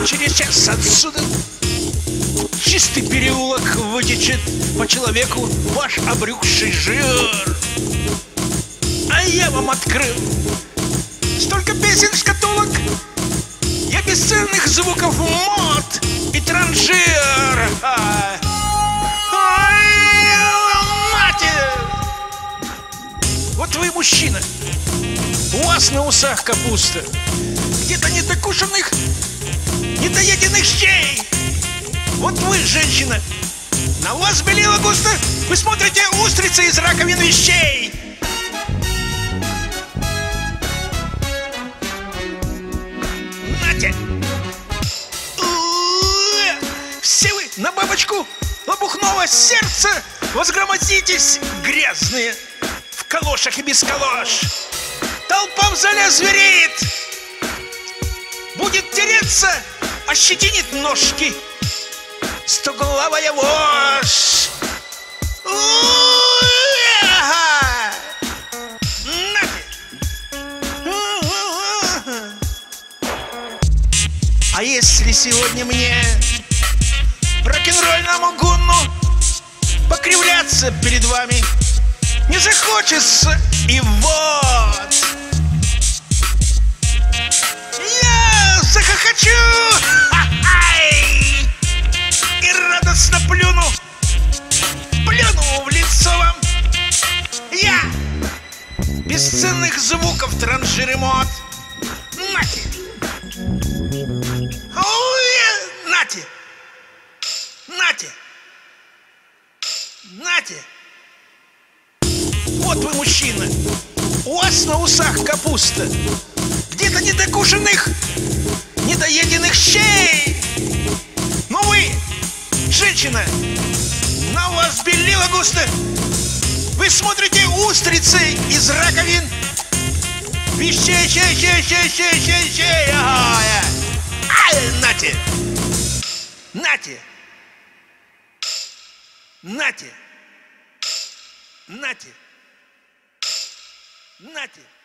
Через час отсюда чистый переулок вытечет по человеку ваш обрюкший жир. А я вам открыл столько песен шкатулок, я бесценных звуков мод и транжир. Вот вы мужчина, у вас на усах капуста, где-то недокушенных, недоеденных щей. Вот вы, женщина, на вас белила густо, вы смотрите устрицы из раковин вещей. Нате! Все вы на бабочку лопухного сердца возгромозитесь, грязные, в калошах и без калош. Толпа в зале звереет, будет тереться, ощетинит ножки стоглавая вошь. А если сегодня мне рок-н-ролльному гунну покривляться перед вами не захочется, и вот я захохочу и радостно плюну в лицо вам. Я бесценных звуков транжир и мод. Нате! Нате! Нате! Нате! Вот вы, мужчина, у вас на усах капуста, где-то недокушенных, недоеденных щей. Но вы, женщина, на вас белила густо, вы смотрите устрицы из раковин вещей, щей. Нате! Нате! Нате! Нате! Нате!